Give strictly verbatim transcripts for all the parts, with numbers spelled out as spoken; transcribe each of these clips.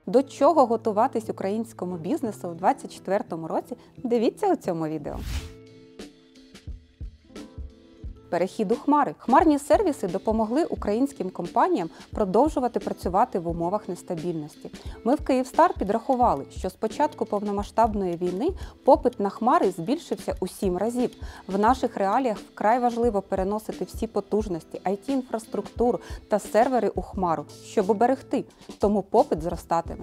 До чого готуватись українському бізнесу у двадцять четвертому році? Дивіться у цьому відео. Перехід у хмари. Хмарні сервіси допомогли українським компаніям продовжувати працювати в умовах нестабільності. Ми в Київстар підрахували, що з початку повномасштабної війни попит на хмари збільшився у сім разів. В наших реаліях вкрай важливо переносити всі потужності, ай ті-інфраструктуру та сервери у хмару, щоб уберегти, тому попит зростатиме.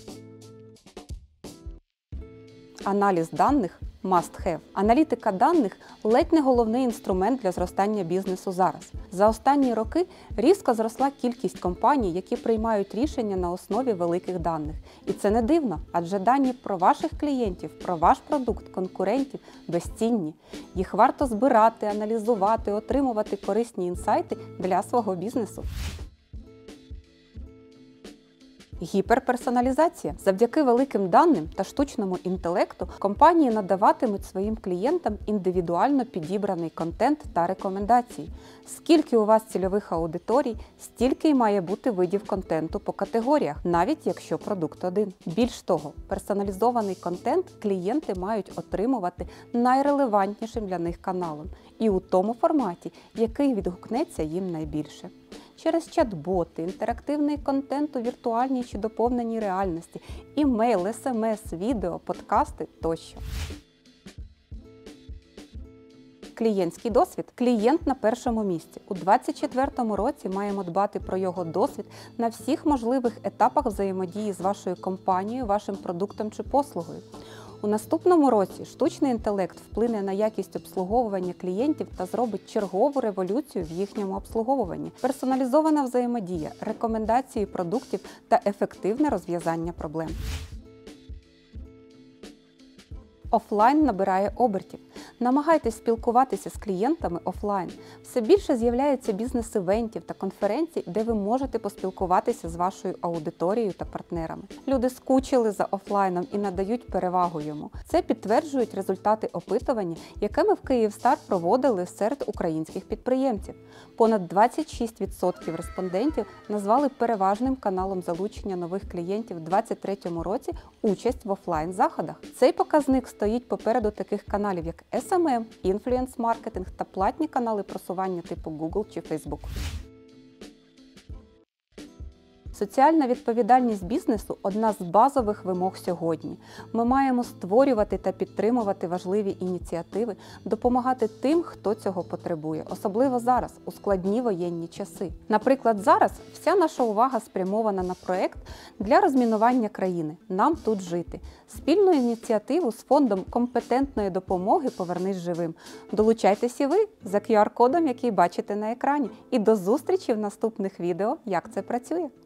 Аналіз даних – must have. Аналітика даних – ледь не головний інструмент для зростання бізнесу зараз. За останні роки різко зросла кількість компаній, які приймають рішення на основі великих даних. І це не дивно, адже дані про ваших клієнтів, про ваш продукт, конкурентів безцінні. Їх варто збирати, аналізувати, отримувати корисні інсайти для свого бізнесу. Гіперперсоналізація. Завдяки великим даним та штучному інтелекту компанії надаватимуть своїм клієнтам індивідуально підібраний контент та рекомендації. Скільки у вас цільових аудиторій, стільки й має бути видів контенту по категоріях, навіть якщо продукт один. Більш того, персоналізований контент клієнти мають отримувати найрелевантнішим для них каналом і у тому форматі, який відгукнеться їм найбільше. Через чат-боти, інтерактивний контент у віртуальній чи доповненій реальності, імейл, ес ем ес, відео, подкасти тощо. Клієнтський досвід. Клієнт на першому місці. У двадцять четвертому році маємо дбати про його досвід на всіх можливих етапах взаємодії з вашою компанією, вашим продуктом чи послугою. У наступному році штучний інтелект вплине на якість обслуговування клієнтів та зробить чергову революцію в їхньому обслуговуванні. Персоналізована взаємодія, рекомендації продуктів та ефективне розв'язання проблем. Офлайн набирає обертів. Намагайтесь спілкуватися з клієнтами офлайн. Все більше з'являється бізнес-івентів та конференцій, де ви можете поспілкуватися з вашою аудиторією та партнерами. Люди скучили за офлайном і надають перевагу йому. Це підтверджують результати опитування, яке ми в Київстар проводили серед українських підприємців. Понад двадцять шість відсотків респондентів назвали переважним каналом залучення нових клієнтів у двадцять третьому році участь в офлайн-заходах. Цей показник стоїть попереду таких каналів, як ес ем ем, інфлюенс-маркетинг та платні канали просування типу Google чи Facebook. Соціальна відповідальність бізнесу – одна з базових вимог сьогодні. Ми маємо створювати та підтримувати важливі ініціативи, допомагати тим, хто цього потребує, особливо зараз, у складні воєнні часи. Наприклад, зараз вся наша увага спрямована на проєкт для розмінування країни «Нам тут жити» – спільну ініціативу з фондом компетентної допомоги «Повернись живим». Долучайтесь і ви за ку ар кодом, який бачите на екрані. І до зустрічі в наступних відео, як це працює.